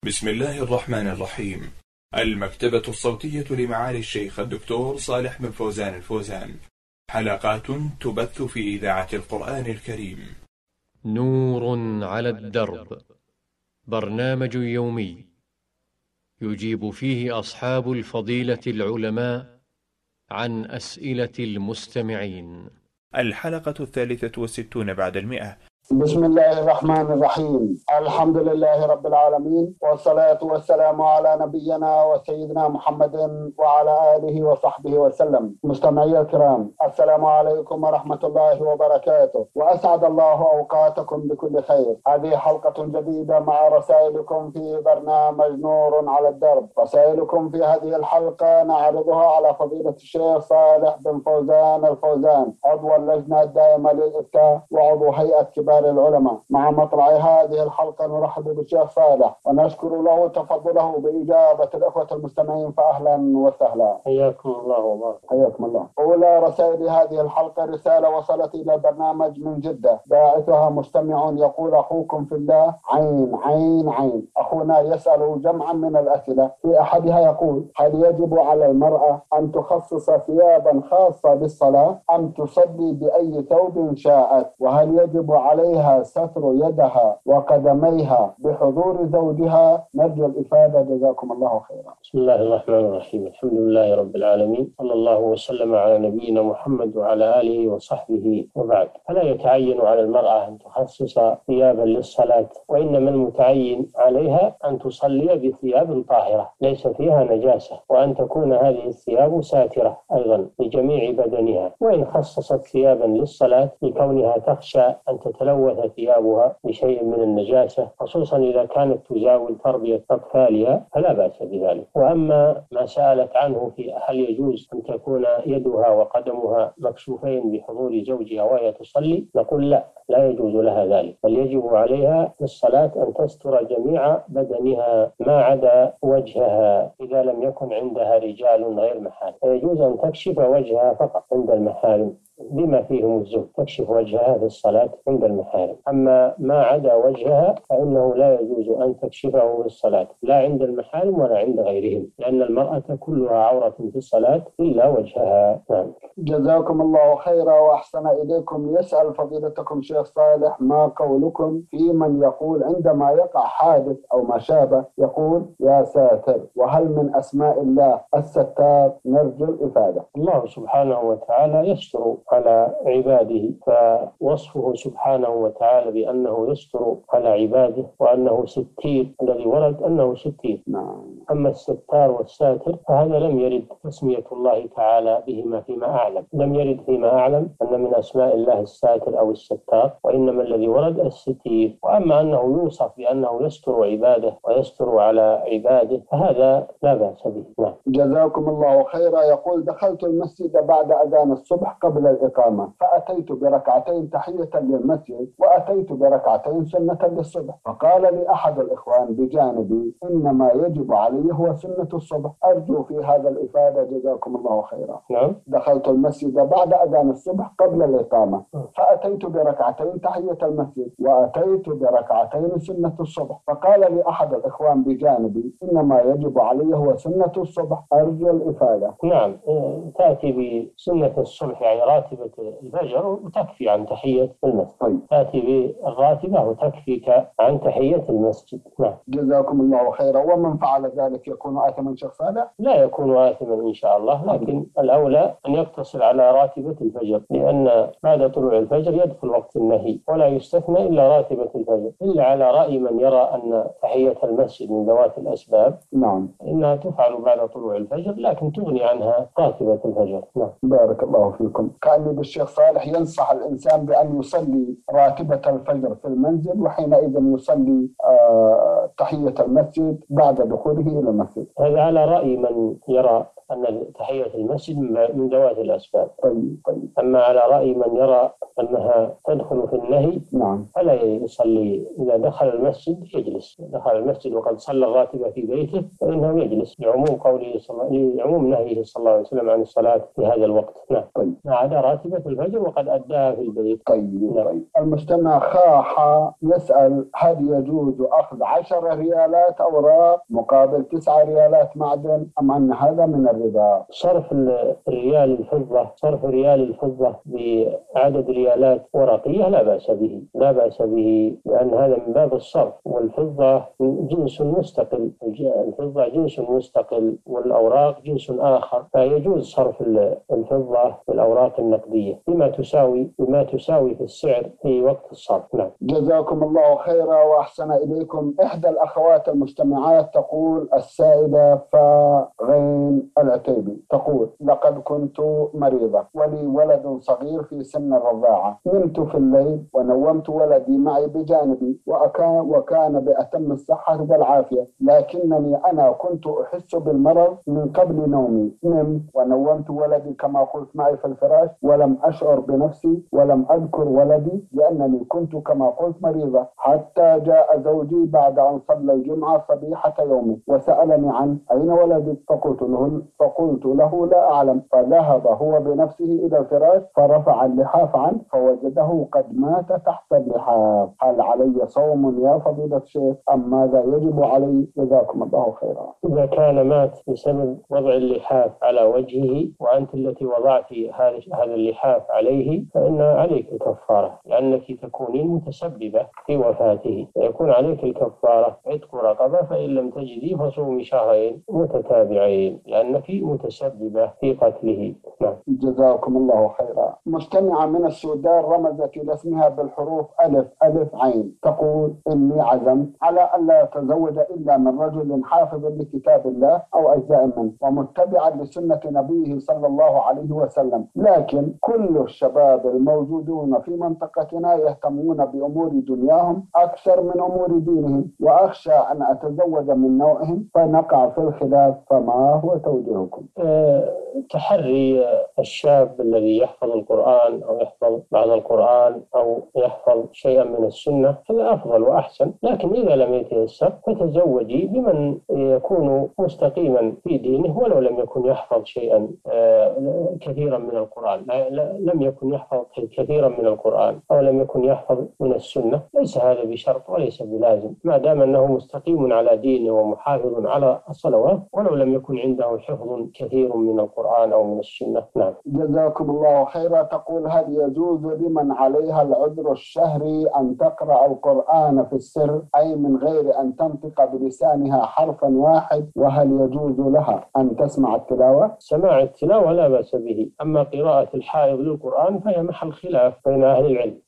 بسم الله الرحمن الرحيم. المكتبة الصوتية لمعالي الشيخ الدكتور صالح بن فوزان الفوزان. حلقات تبث في إذاعة القرآن الكريم. نور على الدرب، برنامج يومي يجيب فيه أصحاب الفضيلة العلماء عن أسئلة المستمعين. الحلقة 63 بعد 100. بسم الله الرحمن الرحيم. الحمد لله رب العالمين، والصلاة والسلام على نبينا وسيدنا محمد وعلى آله وصحبه وسلم. مستمعي الكرام، السلام عليكم ورحمة الله وبركاته، وأسعد الله أوقاتكم بكل خير. هذه حلقة جديدة مع رسائلكم في برنامج نور على الدرب. رسائلكم في هذه الحلقة نعرضها على فضيلة الشيخ صالح بن فوزان الفوزان، عضو اللجنة الدائمة للإفتاء وعضو هيئة كبار العلماء. مع مطلع هذه الحلقة نرحب بالشيخ صالح ونشكر له تفضله بإجابة الأخوة المستمعين، فأهلا وسهلا. حياكم الله وبارك. حياكم الله. أولى رسائل هذه الحلقة رسالة وصلت إلى البرنامج من جدة، باعثها مستمع يقول: أخوكم في الله عين عين عين. أخونا يسأل جمعا من الأسئلة، في أحدها يقول: هل يجب على المرأة أن تخصص ثيابا خاصة للصلاة أم تصلي بأي ثوب شاءت؟ وهل يجب عليها ستر يدها وقدميها بحضور زوجها؟ نرجو الإفادة، جزاكم الله خيرا. بسم الله الرحمن الرحيم. الحمد لله رب العالمين، صلى الله وسلم على نبينا محمد وعلى آله وصحبه، وبعد. فلا يتعين على المرأة أن تخصص ثيابا للصلاة، وإنما المتعين عليها أن تصلي بثياب طاهرة ليس فيها نجاسة، وأن تكون هذه الثياب ساترة أيضا لجميع بدنها. وإن خصصت ثيابا للصلاة لكونها تخشى أن تتلوث ثيابها بشيء من النجاسة، خصوصا إذا كانت تزاول تربية أطفالها، فلا بأس بذلك. وأما ما سألت عنه في هل يجوز أن تكون يدها وقدمها مكشوفين بحضور زوجها وهي تصلي، نقول لا يجوز لها ذلك، بل يجب عليها في الصلاة أن تستر جميع بدنها ما عدا وجهها إذا لم يكن عندها رجال غير محارم. فيجوز أن تكشف وجهها فقط عند المحارم بما فيهم الزوج، تكشف وجهها في الصلاة عند المحارم. أما ما عدا وجهها فإنه لا يجوز أن تكشفه في الصلاة، لا عند المحارم ولا عند غيرهم، لأن المرأة كلها عورة في الصلاة إلا وجهها. جزاكم الله خيرا وأحسن إليكم. يسأل فضيلتكم شيخ صالح: ما قولكم في من يقول عندما يقع حادث أو ما شابه يقول يا ساتر؟ وهل من أسماء الله الستار؟ نرجو الإفادة. الله سبحانه وتعالى يستر على عباده، فوصفه سبحانه وتعالى بأنه يستر على عباده وأنه ستير، الذي ورد أنه ستير. أما الستار والساتر فهذا لم يرد تسمية الله تعالى بهما فيما أعلم، لم يرد فيما أعلم أن من أسماء الله الساتر أو الستار، وإنما الذي ورد الستير. وأما أنه يوصف بأنه يستر عباده ويستر على عباده فهذا لا بأس به. جزاكم الله خيرا. يقول: دخلت المسجد بعد أذان الصبح قبل الإقامة، فأتيت بركعتين تحية للمسجد وأتيت بركعتين سنة للصبح، فقال لي أحد الإخوان بجانبي: إنما يجب علي هو سنة الصبح. أرجو في هذا الإفادة، جزاكم الله خيرا. دخلت المسجد بعد أذان الصبح قبل الإقامة، فأتيت بركعتين تحية المسجد وأتيت بركعتين سنة الصبح، فقال لي أحد الإخوان بجانبي: إنما يجب علي هو سنة الصبح. أرجو الإفادة. نعم، تأتي بسنة الصبح يعني راتبة الفجر وتكفي عن تحية المسجد. تأتي بالراتبة وتكفيك عن تحية المسجد. جزاكم الله خيرا. ومن فعل ذلك يكون آثما شيخ صالح؟ لا يكون آثما إن شاء الله، لكن الأولى أن يقتصر على راتبة الفجر، لأن بعد طلوع الفجر يدخل وقت النهي ولا يستثنى إلا راتبة الفجر، إلا على رأي من يرى أن تحية المسجد من ذوات الأسباب إنها تفعل بعد طلوع الفجر، لكن تغني عنها راتبة الفجر. بارك الله فيكم. كأني بالشيخ صالح ينصح الإنسان بأن يصلي راتبة الفجر في المنزل، وحينئذ يصلي تحية المسجد بعد دخوله إلى المسجد. هذا على رأي من يرى أن تحية المسجد من ذوات الأسباب. طيب. أما على رأي من يرى أنها تدخل في النهي نعم. فلا يصلي. إذا دخل المسجد يجلس، دخل المسجد وقد صلى الراتبة في بيته فإنه يجلس لعموم نهيه صلى الله عليه وسلم عن الصلاة في هذا الوقت. نعم. طيب. ما عدا راتبة الفجر وقد أداها في البيت. طيب. نعم. طيب. المستمع خاحة يسأل: هل يجوز أخذ 10 ريالات أوراق مقابل 9 ريالات معدن، أم أن هذا من الربا؟ صرف ريال الفضة بعدد ريالات ورقية لا بأس به، لأن هذا من باب الصرف، والفضة جنس مستقل والأوراق جنس آخر، فيجوز صرف الفضة بالأوراق النقدية بما تساوي في السعر في وقت الصرف. نعم. جزاكم الله خيرا وأحسن إليكم. إحدى الأخوات المستمعات تقول: السائدة فغين العتيبي تقول: لقد كنت مريضة ولي ولد صغير في سن الرضاعة، نمت في الليل ونومت ولدي معي بجانبي وكان بأتم الصحة والعافية، لكنني أنا كنت أحس بالمرض من قبل نومي. نمت ونومت ولدي كما قلت معي في الفراش، ولم أشعر بنفسي ولم أذكر ولدي لأنني كنت كما قلت مريضة، حتى جاء زوجي بعد أن صلى الجمعة صبيحة يومي وسألني عن أين ولدي، فقلت له لا أعلم، فذهب هو بنفسه إلى الفراش فرفع اللحاف عنه فوجده قد مات تحت اللحاف. هل علي صوم يا فضيلة الشيخ أم ماذا يجب علي؟ جزاكم الله خيرا. إذا كان مات بسبب وضع اللحاف على وجهه وأنت التي وضعت هذا اللحاف عليه فإن عليك الكفارة، لأنك تكونين متسببة في وفاته، فيكون عليك الكفارة عتق رقبة، فإن لم تجدي فصومي 2 شهرين متتابعين لأنك متسببة في قتله. نعم. جزاكم الله خيرا. مستمعة من السودان رمزت إلى اسمها بالحروف ألف عين تقول: إني عزمت على أن لا أتزوج إلا من رجل حافظ لكتاب الله أو أجزاء منه ومتبعا لسنة نبيه صلى الله عليه وسلم، لكن كل الشباب الموجودون في منطقتنا يهتمون بأمور دنياهم أكثر من أمور دينهم، وأخشى أن أتزوج من نوعهم فنقع في الخلاف، فما هو توجيهكم؟ تحري الشاب الذي يحفظ القرآن أو يحفظ بعض القرآن أو يحفظ شيئا من السنة هذا أفضل وأحسن، لكن إذا لم يتيسر فتزوجي بمن يكون مستقيما في دينه ولو لم يكن يحفظ شيئا كثيرا من القرآن، لم يكن يحفظ كثيرا من القرآن أو لم يكن يحفظ من السنة، ليس هذا بشرط وليس بلازم، ما دام أنه مستقيم على دينه ومحافظ على الصلوات ولو لم يكن عنده حفظ كثير من القرآن أو من السنة. نعم. جزاكم الله خيرا. تقول: هل يجوز لمن عليها العذر الشهري أن تقرأ القرآن في السر، أي من غير أن تنطق بلسانها حرفا واحد، وهل يجوز لها أن تسمع التلاوة؟ سماع التلاوة لا بأس به، أما قراءة الحائض للقرآن فهي محل خلاف بين أهل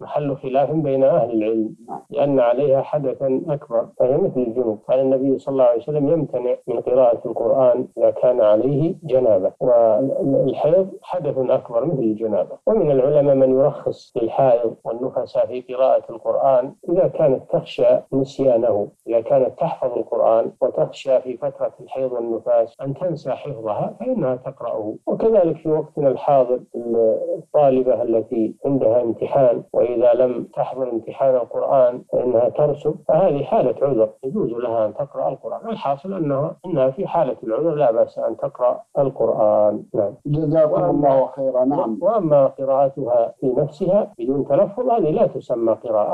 العلم، لأن عليها حدثا أكبر فهي مثل الجنوب، قال النبي صلى الله عليه وسلم: يمتنع من قراءة القرآن إذا كان عليه جنابة، والحيض حدث أكبر مثل الجنابة. ومن العلماء من يرخص للحائض والنفساء في قراءة القرآن إذا كانت تخشى نسيانه، إذا كانت تحفظ القرآن وتخشى في فترة الحيض والنفاس أن تنسى حفظها فإنها تقرأه. وكذلك في وقتنا الحاضر الطالبة التي عندها امتحان وإذا لم تحضر امتحان القرآن فإنها ترسب، فهذه حالة عذر يجوز لها أن تقرأ القرآن، والحاصل أنها في حالة العذر لا بأس أن تقرأ القرآن. نعم. جزاكم الله خيرا. نعم. وأما قراءتها في نفسها بدون تلفظ هذه لا تسمى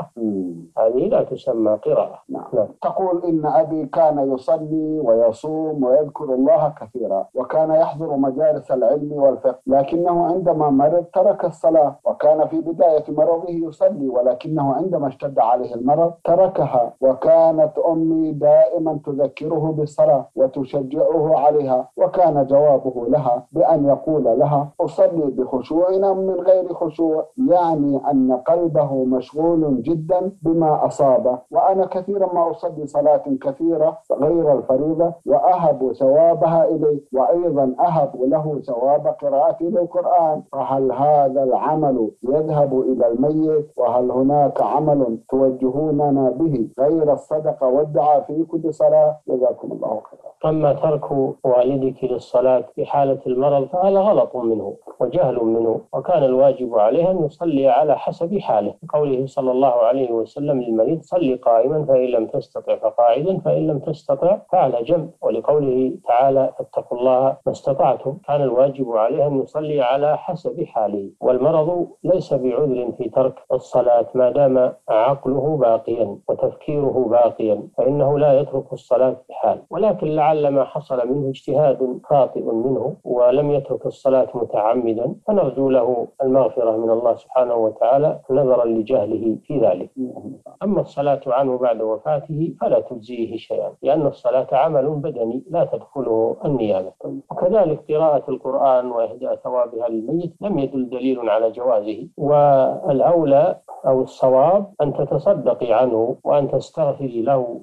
قراءة. نعم. تقول: إن أبي كان يصلي ويصوم ويذكر الله كثيرا وكان يحضر مجالس العلم والفقه، لكنه عندما مرض ترك الصلاة، وكان في بداية مرضه يصلي ولكنه عندما اشتد عليه المرض تركها، وكانت أمي دائما تذكره بالصلاة وتشجعه عليها، وكان جوابه لها بأن يقول لها: أصلي بخشوع من غير خشوع، يعني أن قلبه مشغول جدا بما أصابه، وأنا كثيرا ما أصلي صلاة كثيرة غير الفريضة وأهب ثوابها إليه، وأيضا أهب له ثواب قراءتي للقرآن، فهل هذا العمل يذهب إلى الميت؟ وهل هناك عمل توجهوننا به غير الصدقة والدعاء في كل صلاة؟ جزاكم الله خيرا. أما ترك والدك للصلاة في حالة المرض فهذا غلط منه وجهل منه، وكان الواجب عليه أن يصلي على حسب حاله، قوله صلى الله عليه وسلم للمريض: صل قائما فإن لم تستطع فقاعدا فإن لم تستطع فعلى جنب، ولقوله تعالى: فاتقوا الله ما استطعتم. كان الواجب عليه أن يصلي على حسب حاله، والمرض ليس بعذر في ترك الصلاة ما دام عقله باقيا وتفكيره باقيا، فإنه لا يترك الصلاة بحال. ولكن لعل ما حصل منه اجتهاد خاطئ منه ولم يترك الصلاة متعمدا، فنرجو له المغفرة من الله سبحانه وتعالى نظرا لجهله في ذلك. أما الصلاة عنه بعد وفاته فلا تجزيه شيئا، لأن الصلاة عمل بدني لا تدخله النيابة. وكذلك قراءة القرآن وإهداء ثوابها للميت لم يدل دليل على جوازه، والأولى أو الصواب أن تتصدقي عنه وأن تستغفري له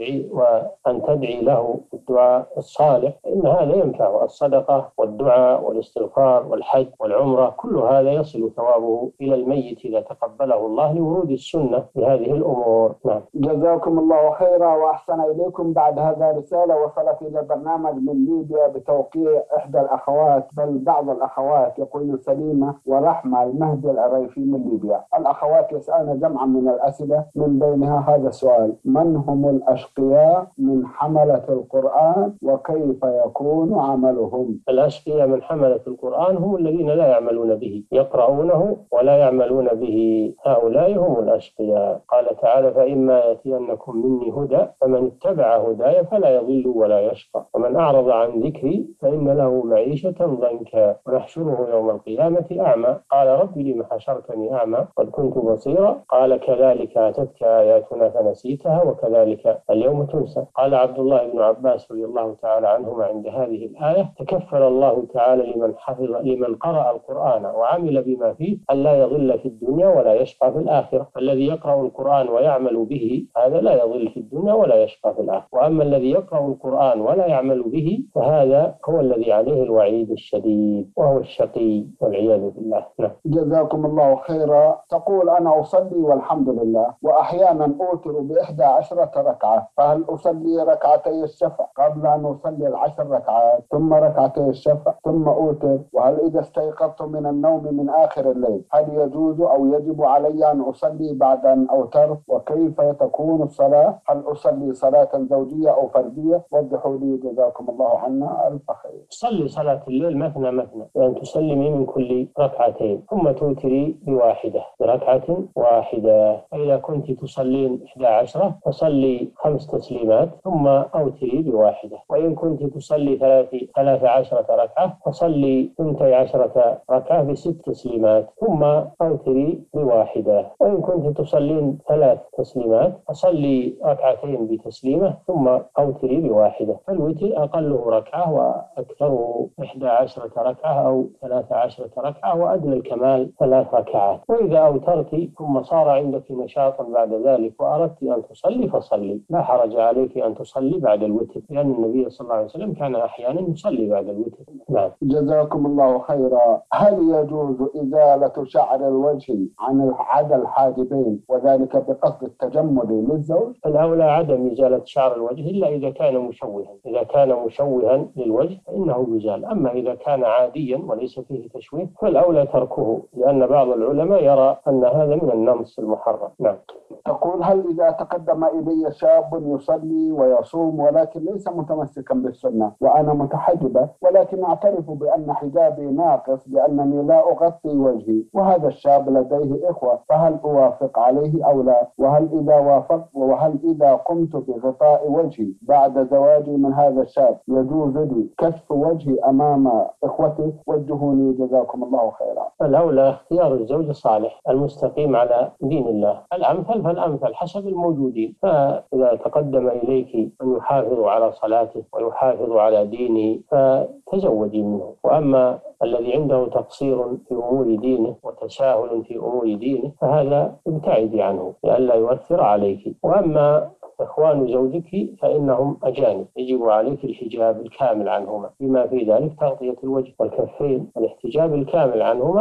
وأن تدعي له الدعاء الصالح، إن هذا ينفع. الصدقة والدعاء والاستغفار والحج والعمرة كل هذا يصل ثوابه إلى الميت إذا تقبله الله لورود السنة بهذه الأمور. نعم. جزاكم الله خيرا وأحسن إليكم. بعد هذا رسالة وصلت إلى البرنامج من ليبيا بتوقيع إحدى الأخوات، بل بعض الأخوات، يقول سليمة ورحمة المهدي العريفي من ليبيا. الأخوات يسألن جمعا من الأسئلة، من بينها هذا السؤال: من هم الأشقياء من حملة القرآن وكيف يكون عملهم؟ الأشقياء من حملة القرآن هم الذين لا يعملون به، يقرؤونه ولا يعملون به، هؤلاء هم الأشقياء. قال تعالى: فإما يأتينكم مني هدى فمن اتبع هداي فلا يضل ولا يشقى ومن أعرض عن ذكري فإن له معيشة ضنكا ونحشره يوم القيامة أعمى قال رب لم حشرتني أعمى قد كنت بصيرا قال كذلك أتتك آياتنا فنسيتها وكذلك اليوم تنسى. قال عبد الله بن عباس رضي الله تعالى عنهما عند هذه الآية: تكفل الله تعالى لمن قرأ القرآن وعمل بما فيه أن لا يضل في الدنيا ولا يشقى في الآخرة. الذي يقرأ القرآن ويعمل به هذا لا يضل في الدنيا ولا يشقى في الآخرة، وأما الذي يقرأ القرآن ولا يعمل به فهذا هو الذي عليه الوعيد الشديد وهو الشقي والعياذ بالله. نعم. جزاكم الله خيرا. تقول: أنا أصلي والحمد لله، وأحيانا أوتر ب11 ركعة، فهل أصلي ركعتي الشفع قبل أن أصلي 10 ركعات ثم ركعتي الشفع ثم أوتر؟ وهل إذا استيقظت من النوم من آخر الليل هل يجوز أو يجب علي أن أصلي بعد أن أوتر؟ وكيف تكون الصلاة؟ هل أصلي صلاة زوجية أو فردية؟ وضحوا لي جزاكم الله عنا ألف خير. صلي صلاة الليل مثنى مثنى، وأن تسلمي من كل ركعتين ثم توتري بواحدة، بركعة واحدة. فإذا كنت تصلين 11 فصلي 5 تسليمات ثم أوتري بواحدة، وإن كنت تصلي 13 ركعة فصلي 12 ركعة ب6 تسليمات ثم أوتري بواحدة، وإن كنت تصلين 3 تسليمات فصلي ركعتين بتسليمة ثم أوتري بواحدة. فالوتر أقله ركعة وأكثره 11 ركعة أو 13 ركعة، وأدنى الكمال 3 ركعات. وإذا أوترت ثم صار عندك نشاط بعد ذلك وأردت أن تصلي فصلي، لا حرج عليك أن تصلي بعد الوتر، لأن النبي صلى الله عليه وسلم كان أحيانا يصلي بعد الوتر. نعم. جزاكم الله خيرا. هل يجوز إزالة شعر الوجه عن عدا الحاجبين وذلك بقصد التجمل للزوج؟ الأولى عدم إزالة شعر الوجه إلا إذا كان مشوها، إذا كان مشوها للوجه فإنه يزال، أما إذا كان عاديا وليس فيه تشويه فالأولى تركه، لأن بعض العلماء يرى أن هذا من النمص المحرم. نعم. تقول: هل إذا تقدم إلي شاب يصلي ويصوم ولكن ليس متمسكا بالسنة وأنا متحجبة، ولكن أعترف بأن حجابي ناقص لأنني لا أغطي وجهي، وهذا الشاب لديه إخوة، فهل أوافق عليه أو لا؟ وهل إذا قمت بغطاء وجهي بعد زواجي من هذا الشاب يجوز لي كشف وجهي أمام إخوتي؟ وجهوني جزاكم الله خيرا. الأولى اختيار الزوج الصالح المستقيم على دين الله، الأمثل فالأمثل حسب الموجودين. فإذا تقدم إليك أن يحافظ على صلاته ويحافظ على دينه فتزوجي منه، وأما الذي عنده تقصير في أمور دينه وتساهل في أمور دينه فهذا ابتعدي عنه لئلا يؤثر عليك. وأما إخوان زوجك فإنهم أجانب، يجب عليك الحجاب الكامل عنهما، بما في ذلك تغطية الوجه والكفين، الاحتجاب الكامل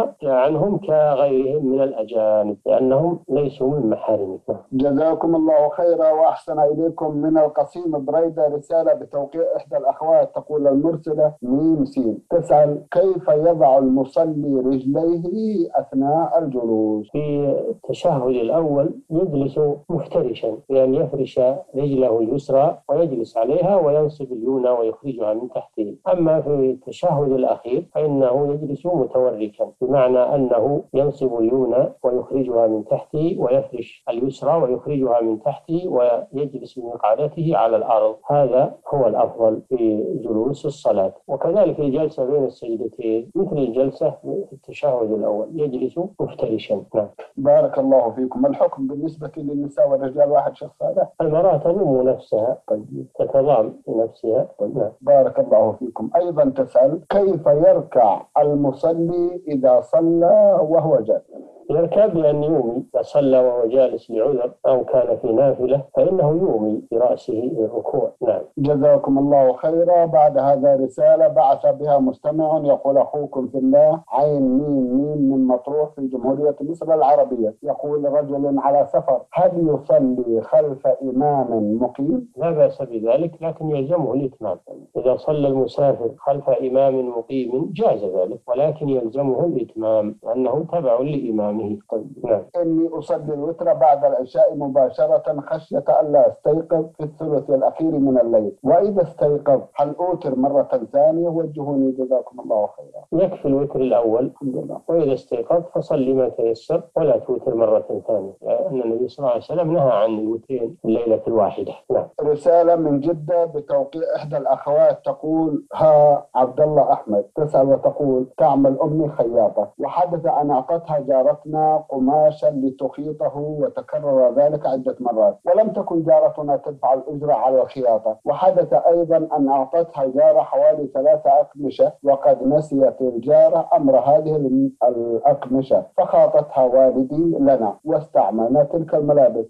عنهم كغيرهم من الأجانب، لأنهم ليسوا من محارمك. جزاكم الله خيرا وأحسن إليكم. من القصيم بريدة رسالة بتوقيع إحدى الأخوات، تقول المرسلة ميم سين تسأل: كيف يضع المصلي رجليه أثناء الجلوس؟ في التشهد الأول يجلس مفترشا، بأن يفرش رجله اليسرى ويجلس عليها وينصب اليمنى ويخرجها من تحته. أما في التشهد الأخير فإنه يجلس متوركا، بمعنى أنه ينصب اليمنى ويخرجها من تحته ويفرش اليسرى ويخرجها من تحته ويجلس بمقعدته على الأرض. هذا هو الأفضل في جلوس الصلاة. وكذلك الجلسة بين السجدتين مثل الجلسة في التشهد الأول، يجلس مفترشا. نعم. بارك الله فيكم. الحكم بالنسبة للنساء والرجال واحد شيخ صالح؟ المرأة تضم نفسها، تتضام بنفسها. نعم. بارك الله فيكم. أيضا تسأل: كيف يركع المصلي إذا صلى وهو جالس؟ يركب بأن يومي، إذا صلى وهو جالس لعذر أو كان في نافلة فإنه يومي برأسه الركوع. نعم. جزاكم الله خيرا. بعد هذا رسالة بعث بها مستمع، يقول: أخوكم في الله عين ميم ميم من مطروح في جمهورية مصر العربية. يقول: رجل على سفر، هل يصلي خلف إمام مقيم؟ لا بأس بذلك، لكن يلزمه الإتمام. إذا صلى المسافر خلف إمام مقيم جاز ذلك، ولكن يلزمه الإتمام لأنه تبع لإمام. نعم. إني أصلي الوتر بعد العشاء مباشرة خشية ألا أستيقظ في الثلث الأخير من الليل، وإذا استيقظ هل أوتر مرة ثانية؟ وجهوني جزاكم الله خيرا. يكفي الوتر الأول الحمد لله، وإذا استيقظ فصلي ما تيسر ولا توتر مرة ثانية، لأن النبي صلى الله عليه وسلم نهى عن الوترين الليلة الواحدة. نعم. رسالة من جدة بتوقيع إحدى الأخوات، تقول: ها عبد الله أحمد، تسأل وتقول: تعمل أمي خياطة، وحدث أن أعطتها جارتنا قماشا لتخيطه وتكرر ذلك عدة مرات، ولم تكن جارتنا تدفع الأجرة على الخياطة. وحدث أيضا أن أعطتها جارة حوالي 3 أقمشة، وقد نسيت الجارة أمر هذه الأقمشة، فخاطتها والدي لنا واستعملنا تلك الملابس.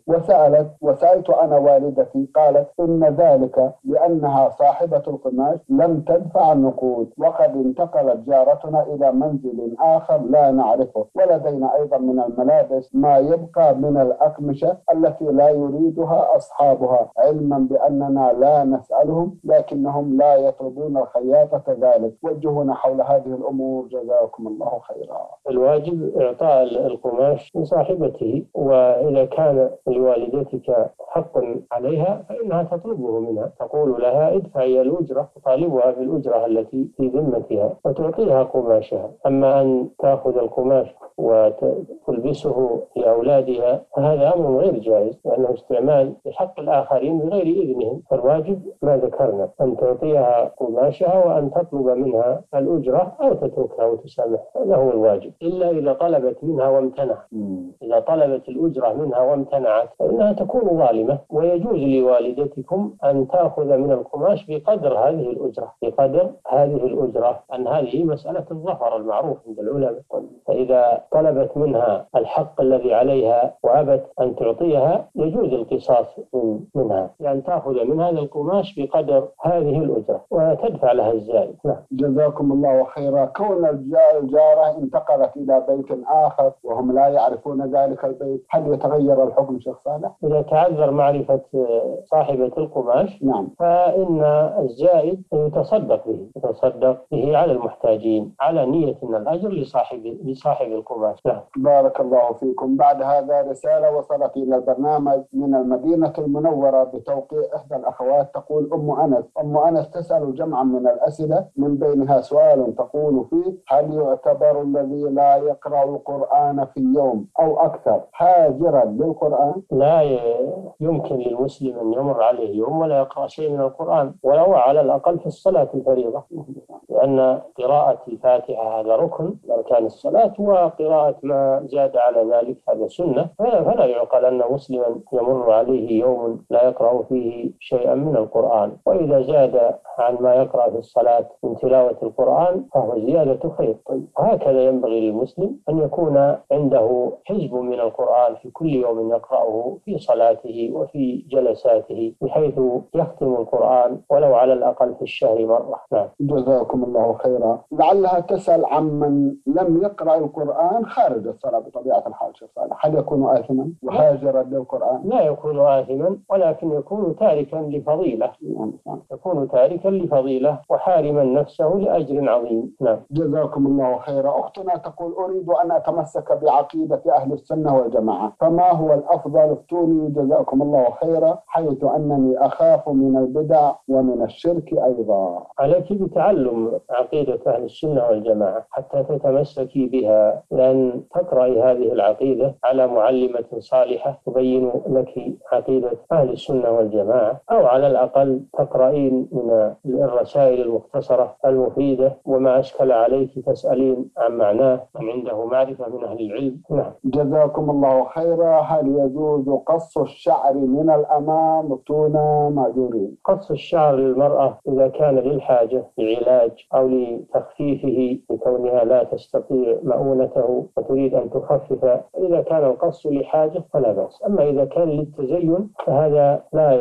وسألت أنا والدتي، قالت إن ذلك لأنها صاحبة القماش لم تدفع النقود، وقد انتقلت جارتنا إلى منزل آخر لا نعرفه، ولدينا أيضا من الملابس ما يبقى من الأقمشة التي لا يريدها أصحابها، علما بأننا لا نسألهم لكنهم لا يطلبون الخياطة كذلك. وجهونا حول هذه الأمور جزاكم الله خيرا. الواجب إعطاء القماش لصاحبته، وإذا كان لوالدتك حق عليها فإنها تطلبه منها، تقول لها ادفعي الأجرة، تطالبها بالأجرة التي في ذمتها وتعطيها قماشها. أما أن تأخذ القماش وتلبسه لأولادها فهذا أمر غير جائز، لأنه استعمال بحق الآخرين بغير إذنهم. فالواجب ما ذكرنا، أن تعطيها قماشها وأن تطلب منها الأجرة أو تتركها وتسامحها، هذا هو الواجب. إلا إذا طلبت منها وامتنعت، إذا طلبت الأجرة منها وامتنعت فإنها تكون ظالمة. ويجوز لوالدتكم أن تأخذ من القماش بقدر هذه الأجرة، بقدر هذه الأجرة، أن هذه مسألة الظفر المعروف عند العلماء. فإذا طلبت منها الحق الذي عليها وأبت أن تعطيها يجوز القصاص منها، يعني تأخذ من هذا القماش بقدر هذه الأجرة وتدفع لها الزائد. جزاكم الله خيرا. كون الجارة انتقلت إلى بيت آخر وهم لا يعرفون ذلك البيت، هل يتغير الحكم شيخ صالح؟ إذا تعذر معرفة صاحبة القماش نعم، فإن الزائد يتصدق به على المحتاجين، على نية أن الأجر لصاحب القماش. نعم. بارك الله فيكم. بعد هذا رسالة وصلت إلى البرنامج من المدينة المنورة بتوقيع إحدى الأخوات، تقول: أم أنس تسأل جمعا من الأسئلة، من بينها سؤال تقول فيه: هل يعتبر الذي لا يقرأ القرآن في يوم أو أكثر هاجرا للقرآن؟ لا يمكن للمسلم أن يمر عليه يوم ولا يقرأ شيء من القرآن، ولو على الأقل في الصلاة الفريضة، لأن قراءة الفاتحة هذا ركن من أركان الصلاة، وقراءة ما وما زاد على ذلك هذا سنة، فلا يعقل أن مسلما يمر عليه يوم لا يقرأ فيه شيئا من القرآن. وإذا زاد عن ما يقرأ في الصلاة من تلاوة القرآن فهو زيادة خير. وهكذا ينبغي للمسلم أن يكون عنده حزب من القرآن في كل يوم يقرأه في صلاته وفي جلساته، بحيث يختم القرآن ولو على الأقل في الشهر مرة. نعم. جزاكم الله خيرا. لعلها تسأل عمن لم يقرأ القرآن خارج الصلاة بطبيعة الحال شيخ صالح، هل يكون آثما وهاجرا للقرآن؟ لا يكون آثما، ولكن يكون تاركا لفضيلة. يكون تاركا لفضيلة وحارما نفسه لأجر عظيم. نعم. جزاكم الله خيرا. أختنا تقول: أريد أن أتمسك بعقيدة أهل السنة والجماعة، فما هو الأفضل؟ افتوني جزاكم الله خيرا، حيث أنني أخاف من البدع ومن الشرك أيضا. عليك بتعلم عقيدة أهل السنة والجماعة حتى تتمسكي بها، لأن تقرأي هذه العقيدة على معلمة صالحة تبين لك عقيدة أهل السنة والجماعة، أو على الأقل تقرأين من الرسائل المختصرة المفيدة، وما أشكل عليك تسألين عن معناه من عنده معرفة من أهل العلم. نعم. جزاكم الله خيرا. هل يجوز قص الشعر من الأمام؟ افتونا مأجورين. قص الشعر للمرأة إذا كان للحاجة لعلاج أو لتخفيفه لكونها لا تستطيع مؤونته وتريد أن تخفف، إذا كان القص لحاجة فلا بأس. أما إذا كان للتزين فهذا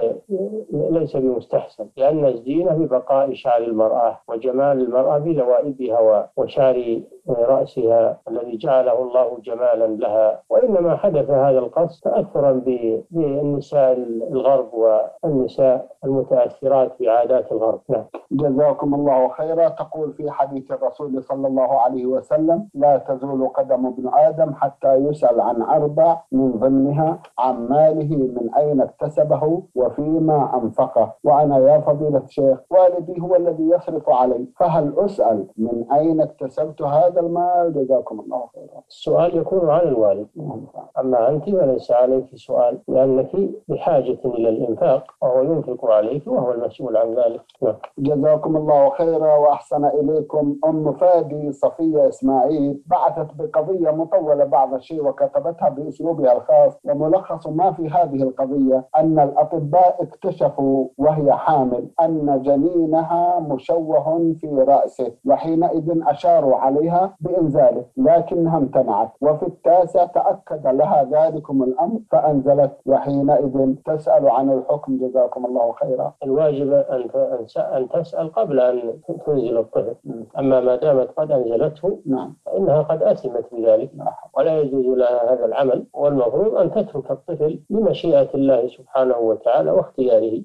ليس بمستحسن، لأن الزينة ببقاء شعر المرأة وجمال المرأة بلوائبها وشعر رأسها الذي جعله الله جمالا لها. وإنما حدث هذا القص تأثرا بالنساء الغرب والنساء المتأثرات بعادات الغرب. نعم. جزاكم الله خيرا. تقول في حديث الرسول صلى الله عليه وسلم: لا تزول قدم ابن آدم حتى يسأل عن 4، من ضمنها عن ماله من أين اكتسبه وفيما أنفقه. وأنا يا فضيلة الشيخ والدي هو الذي يصرف علي، فهل أسأل من أين اكتسبت هذا المال؟ جزاكم الله خيرا. السؤال يكون على الوالد، أما أنت فليس عليك سؤال، لأنك بحاجة إلى الإنفاق وهو ينفق عليك وهو المسؤول عن ذلك. جزاكم الله خيرا وأحسن إليكم. أم فادي صفية إسماعيل بعثت بقضية مطولة بعض الشيء وكتبتها بأسلوبها الخاص، وملخص ما في هذه القضية أن الأطباء اكتشفوا وهي حامل أن جنينها مشوه في رأسه، وحينئذ أشاروا عليها بإنزاله لكنها امتنعت، وفي 9 تأكد لها ذلكم الأمر فأنزلت، وحينئذ تسأل عن الحكم. جزاكم الله خيرا. الواجب أن تسأل قبل أن تنزل الطفل، أما ما دامت قد أنزلته فإنها قد أثمت بذلك ولا يجوز لها هذا العمل، والمفروض أن تترك الطفل بمشيئة الله سبحانه وتعالى واختياره.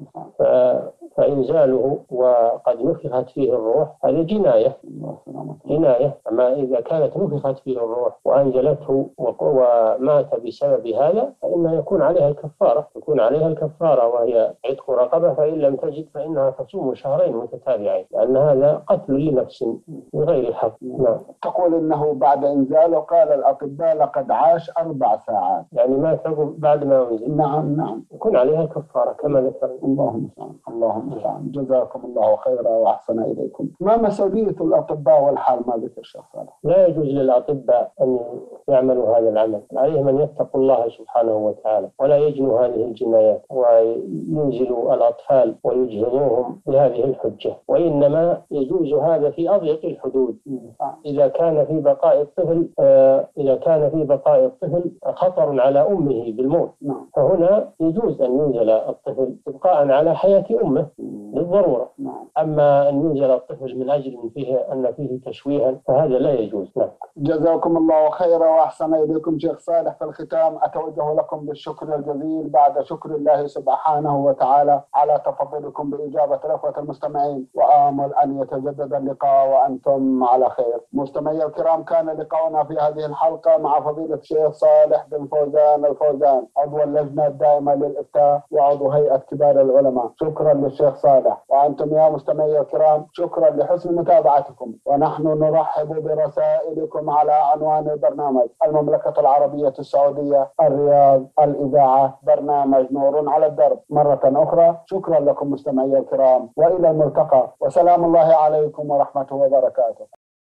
فإنزاله وقد نفخت فيه الروح هذه جناية. أما إذا كانت نفخت فيه الروح وأنزلته ومات بسبب هذا فإنه يكون عليها الكفارة، وهي عتق رقبة، فإن لم تجد فإنها تصوم شهرين متتابعين، لأن هذا قتل لنفس بغير حق. نعم. تقول إنه بعد إنزاله قال الأطباء لقد عاش 4 ساعات، يعني ما تقول بعد ما أنزل. نعم. يكون عليها الكفارة كما ذكرنا. اللهم صل. جزاكم الله خيرا وأحسن إليكم. ما مسؤولية الأطباء والحال ما ذكر شيخ صالح؟ لا يجوز للأطباء أن يعملوا هذا العمل، عليهم أن يتقوا الله سبحانه وتعالى ولا يجنوا هذه الجنايات وينزلوا الأطفال ويجهضوهم بهذه الحجة، وإنما يجوز هذا في أضيق الحدود. إذا كان في بقاء الطفل خطر على أمه بالموت، فهنا يجوز أن ينزل الطفل إبقاء على حياة أمه للضرورة. أما أن ينزل الطفل من أجل أن فيه تشويها فهذا لا يجوز. جزاكم الله خيرا وأحسن إليكم شيخ صالح. في الختام أتوجه لكم بالشكر الجزيل بعد شكر الله سبحانه وتعالى على تفضلكم بإجابة الأخوة المستمعين، وآمل أن يتجدد اللقاء وأنتم على خير. مستمعي الكرام، كان لقاؤنا في هذه الحلقة مع فضيلة الشيخ صالح بن فوزان الفوزان، عضو اللجنة الدائمة للإفتاء وعضو هيئة كبار العلماء. شكرا للشيخ صالح. وأنتم يا مستمعي الكرام شكرا لحسن متابعتكم، ونحن نرحب برسائلكم على عنوان البرنامج: المملكة العربية السعودية، الرياض، الإذاعة، برنامج نور على الدرب. مرة أخرى شكرا لكم مستمعي الكرام، وإلى الملتقى، وسلام الله عليكم ورحمته وبركاته.